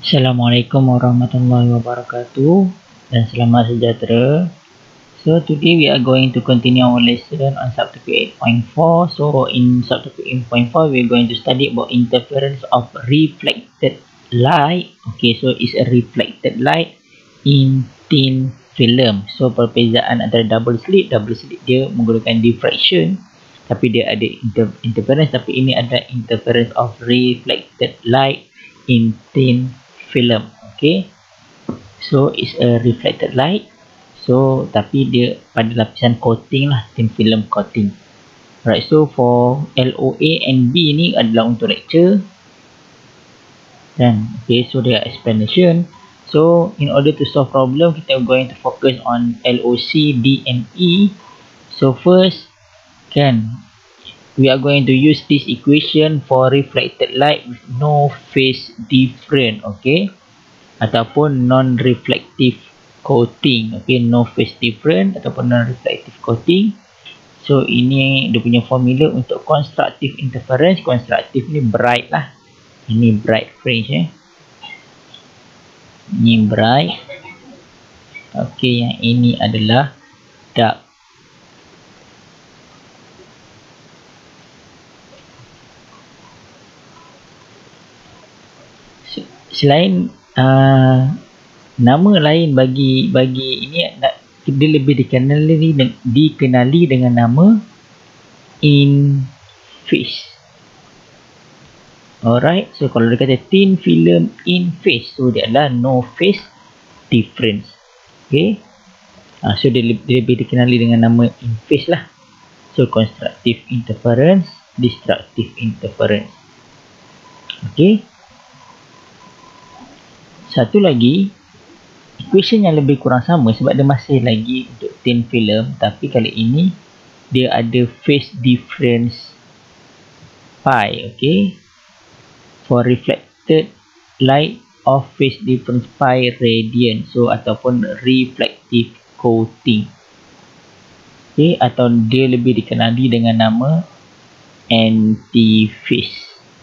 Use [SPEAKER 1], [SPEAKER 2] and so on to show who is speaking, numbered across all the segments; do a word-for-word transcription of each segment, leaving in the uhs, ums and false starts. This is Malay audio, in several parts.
[SPEAKER 1] Assalamualaikum warahmatullahi wabarakatuh dan selamat sejahtera. So today we are going to continue our lesson on subtopic eight point four. So in subtopic eight point four we are going to study about interference of reflected light. Okay, so it's a reflected light in thin film. So perbezaan antara double slit, double slit dia menggunakan diffraction, tapi dia ada inter interference, tapi ini ada interference of reflected light in thin film. Okay, so it's a reflected light. So tapi dia pada lapisan coating lah, thin film coating. Right, so for L O A and B ni adalah untuk lecture. Dan okay, so dia explanation. So in order to solve problem, kita going to focus on L O C, D and E. So first kan, we are going to use this equation for reflected light with no phase difference, okay, ataupun non-reflective coating. Okay, no phase difference ataupun non-reflective coating. So ini dia punya formula untuk constructive interference. Constructive ni bright lah, ini bright fringe eh, ini bright. Okay, yang ini adalah dark. Selain uh, nama lain bagi bagi ini, dia lebih dikenali dikenali dengan nama in phase. Alright, so kalau dia kata thin film in phase, so dia adalah no phase difference. Okay, uh, so dia lebih, dia lebih dikenali dengan nama in phase lah. So constructive interference, destructive interference. Okay, satu lagi equation yang lebih kurang sama sebab dia masih lagi untuk thin film, tapi kali ini dia ada phase difference pi. Okay, for reflected light of phase difference pi radian, so ataupun reflective coating. Okay, atau dia lebih dikenali dengan nama anti-phase.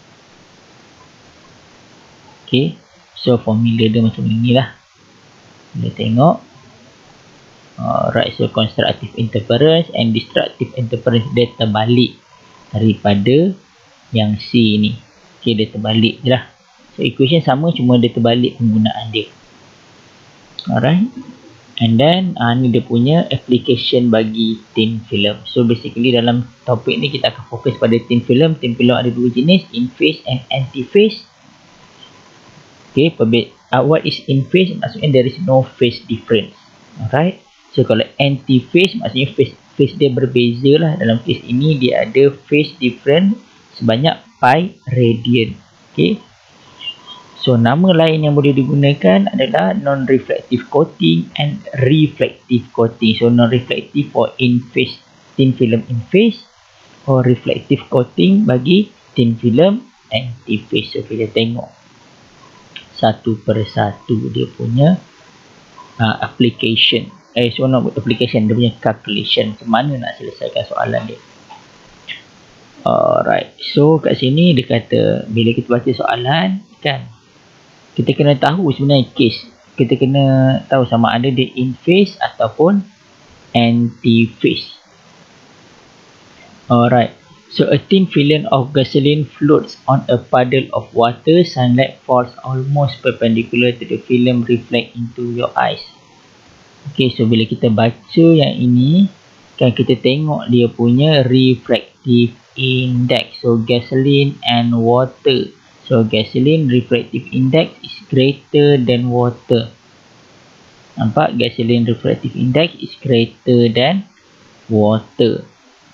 [SPEAKER 1] Okay, so formula dia macam inilah. Kita tengok. Alright, so constructive interference and destructive interference dia terbalik daripada yang C ni. Okay, dia terbalik je lah. So equation sama, cuma dia terbalik penggunaan dia. Alright, and then uh, ni dia punya application bagi thin film. So basically dalam topik ni kita akan fokus pada thin film. Thin film ada dua jenis, in phase and anti phase. Okay, uh, what is in phase? Maksudnya there is no phase difference. Alright, so kalau anti phase maksudnya phase, phase dia berbeza lah. Dalam case ini dia ada phase difference sebanyak pi radian. Okay, so nama lain yang boleh digunakan adalah non-reflective coating and reflective coating. So non-reflective for in phase, thin film in phase, or reflective coating bagi thin film anti phase. So kita tengok satu persatu dia punya uh, application. Eh, so not application, dia punya calculation. Macam mana nak selesaikan soalan dia. Alright, so kat sini dia kata bila kita baca soalan kan, kita kena tahu sebenarnya case. Kita kena tahu sama ada dia in phase ataupun anti phase. Alright, so a thin film of gasoline floats on a puddle of water. Sunlight falls almost perpendicular to the film, reflect into your eyes. Okay, so bila kita baca yang ini kan, kita tengok dia punya refractive index. So gasoline and water. So gasoline refractive index is greater than water. Nampak, gasoline refractive index is greater than water.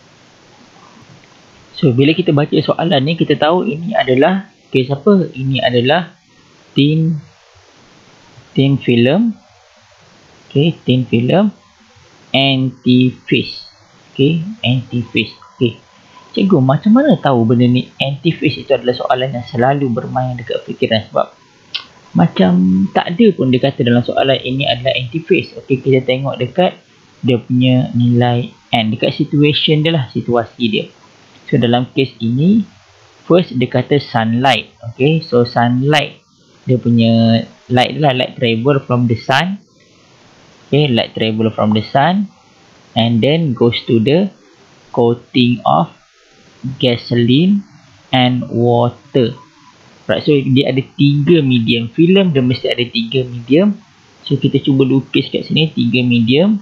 [SPEAKER 1] So bila kita baca soalan ni, kita tahu ini adalah case apa? Ini adalah thin thin film. Okay, thin film anti phase. Okay, anti phase. Okay, cikgu macam mana tahu benda ni anti phase? Itu adalah soalan yang selalu bermain dekat fikiran, sebab macam tak ada pun dia kata dalam soalan ini adalah anti phase. Okay, kita tengok dekat dia punya nilai N, dekat situation dia lah, situasi dia. So dalam case ini, first dia kata sunlight. Okay, so sunlight dia punya light lah, light travel from the sun. Okay, light travel from the sun and then goes to the coating of gasoline and water. Right, so dia ada tiga medium. Filem dia mesti ada tiga medium. So kita cuba lukis kat sini tiga medium.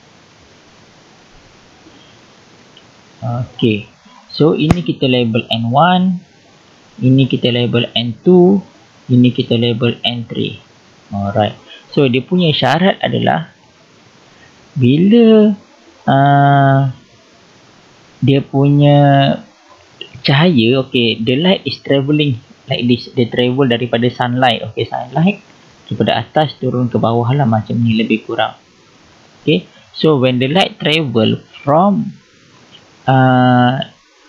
[SPEAKER 1] Okay, so ini kita label N one, ini kita label N two, ini kita label N three. Alright, so dia punya syarat adalah bila uh, dia punya cahaya, okay, the light is travelling like this. Dia travel daripada sunlight, okay, sunlight daripada atas turun ke bawah lah, macam ni lebih kurang. Okay, so when the light travel from uh,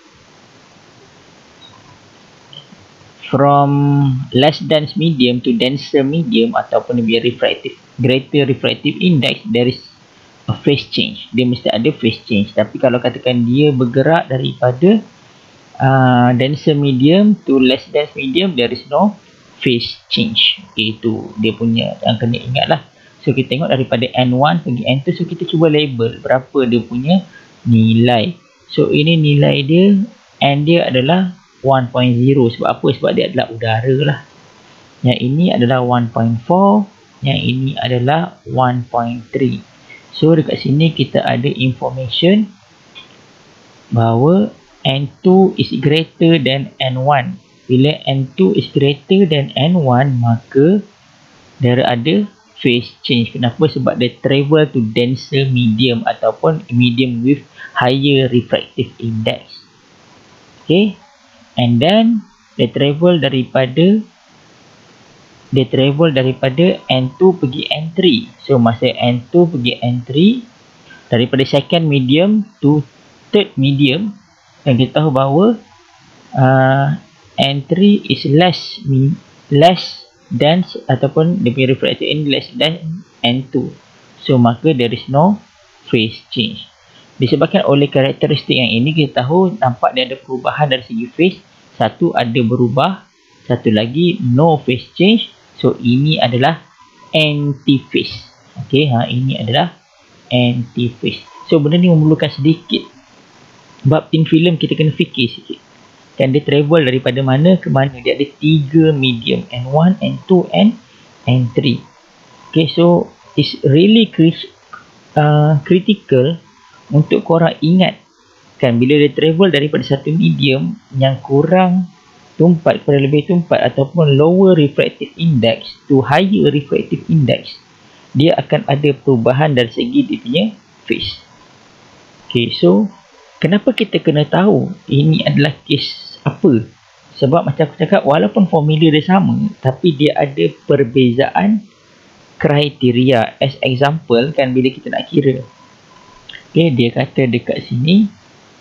[SPEAKER 1] from less dense medium to denser medium ataupun lebih refractive, greater refractive index, there is a phase change. Dia mesti ada phase change. Tapi kalau katakan dia bergerak daripada uh, denser medium to less dense medium, there is no phase change. Okay, itu dia punya yang kena ingat lah. So kita tengok daripada N one pergi N two. So kita cuba label berapa dia punya nilai. So ini nilai dia, N dia adalah one point zero. Sebab apa? Sebab dia adalah udara lah. Yang ini adalah one point four, yang ini adalah one point three. So dekat sini kita ada information bahawa N two is greater than N one. Bila N two is greater than N one, maka dia ada phase change. Kenapa? Sebab dia travel to denser medium ataupun medium with higher refractive index. Okay, and then dia travel daripada dia travel daripada N two pergi N three. So masa N two pergi N three, daripada second medium to third medium, dan kita tahu bahawa uh, N three is less less dense ataupun dia punya refractive index less than N two. So maka there is no phase change. Disebabkan oleh karakteristik yang ini, kita tahu nampak dia ada perubahan dari segi phase. Satu ada berubah, satu lagi no phase change. So ini adalah anti-phase. Okay, ha, ini adalah anti-phase. So benda ni memerlukan sedikit bab thin film, kita kena fikir sikit. Dan dia travel daripada mana ke mana. Dia ada tiga medium, N one, N two, and N three. Okay, so it's really uh, critical untuk korang ingat kan, bila dia travel daripada satu medium yang kurang tumpat kepada lebih tumpat ataupun lower refractive index to higher refractive index, dia akan ada perubahan dari segi dia punya phase. Okay, so kenapa kita kena tahu ini adalah kes apa? Sebab macam aku cakap, walaupun formula dia sama, tapi dia ada perbezaan kriteria. As example kan, bila kita nak kira, okay, dia kata dekat sini,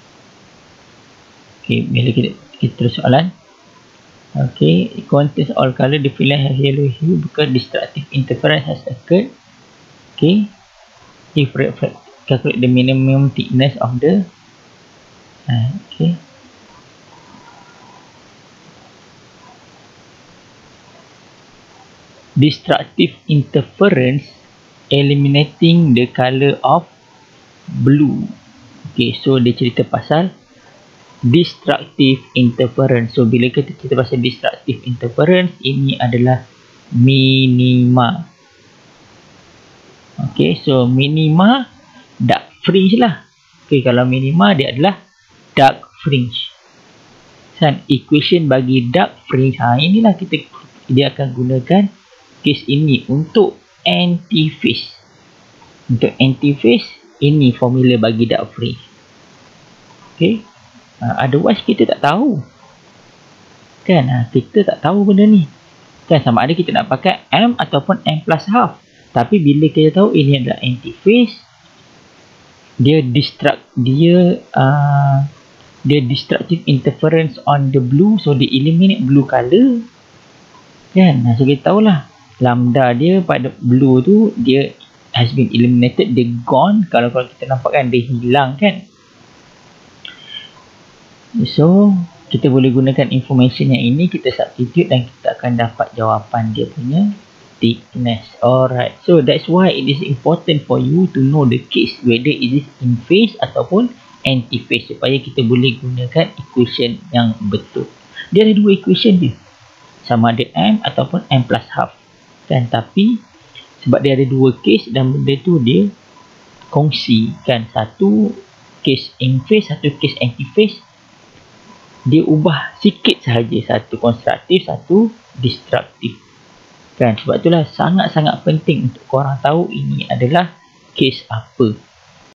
[SPEAKER 1] okay, bila kita, kita terus soalan, okay, it contains all color, the film has yellow hue because destructive interference has occurred. Okay, if calculate the minimum thickness of the uh, okay, destructive interference eliminating the color of blue. Okay, so dia cerita pasal destructive interference. So bila kita cerita pasal destructive interference, ini adalah minima. Okay, so minima dark fringe lah. Okay, kalau minima dia adalah dark fringe. Dan equation bagi dark fringe, ha, inilah kita dia akan gunakan kes ini untuk anti-phase. Untuk anti-phase, ini formula bagi dark fringe. Okay, uh, otherwise kita tak tahu kan, uh, kita tak tahu benda ni kan, sama ada kita nak pakai M ataupun M plus half. Tapi bila kita tahu ini adalah anti-phase, dia destruct dia uh, dia destructive interference on the blue, so dia eliminate blue color kan. uh, so kita tahulah lambda dia pada blue tu, dia has been eliminated, dia gone. Kalau kalau kita nampak kan, dia hilang kan. So kita boleh gunakan information yang ini, kita substitute dan kita akan dapat jawapan dia punya thickness. Alright, so that's why it is important for you to know the case whether it is in phase ataupun anti phase, supaya kita boleh gunakan equation yang betul. Dia ada dua equation dia, sama ada M ataupun M plus half kan, tapi sebab dia ada dua case dan benda tu dia kongsi kan, satu case in phase, satu case anti phase, dia ubah sikit sahaja, satu konstruktif, satu destruktif kan. Sebab itulah sangat-sangat penting untuk korang tahu ini adalah case apa.